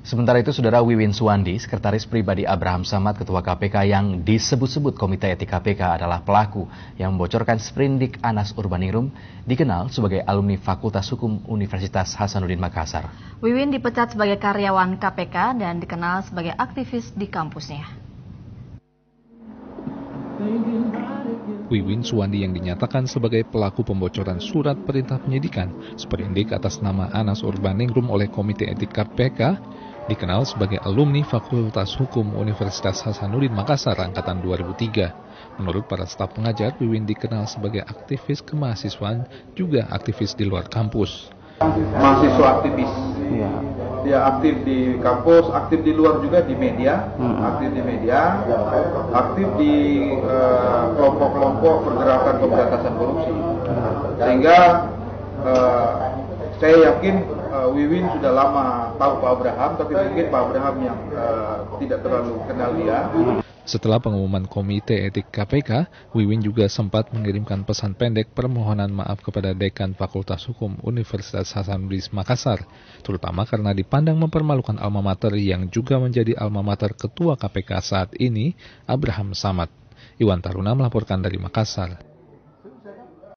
Sementara itu, Saudara, Wiwin Suwandi, sekretaris pribadi Abraham Samad, Ketua KPK yang disebut-sebut Komite Etik KPK adalah pelaku yang membocorkan sprindik Anas Urbaningrum, dikenal sebagai alumni Fakultas Hukum Universitas Hasanuddin Makassar. Wiwin dipecat sebagai karyawan KPK dan dikenal sebagai aktivis di kampusnya. Wiwin Suwandi yang dinyatakan sebagai pelaku pembocoran surat perintah penyidikan sprindik atas nama Anas Urbaningrum oleh Komite Etik KPK, dikenal sebagai alumni Fakultas Hukum Universitas Hasanuddin Makassar angkatan 2003. Menurut para staf pengajar, Wiwin dikenal sebagai aktivis kemahasiswaan, juga aktivis di luar kampus. Mahasiswa aktivis, dia aktif di kampus, aktif di luar juga di media, aktif di kelompok-kelompok pergerakan pemberantasan korupsi. Sehingga saya yakin Wiwin sudah lama tahu Pak Abraham, tapi mungkin Pak Abraham yang tidak terlalu kenal dia. Setelah pengumuman Komite Etik KPK, Wiwin juga sempat mengirimkan pesan pendek permohonan maaf kepada Dekan Fakultas Hukum Universitas Hasanuddin Makassar, terutama karena dipandang mempermalukan alma mater yang juga menjadi alma mater Ketua KPK saat ini, Abraham Samad. Iwan Taruna melaporkan dari Makassar.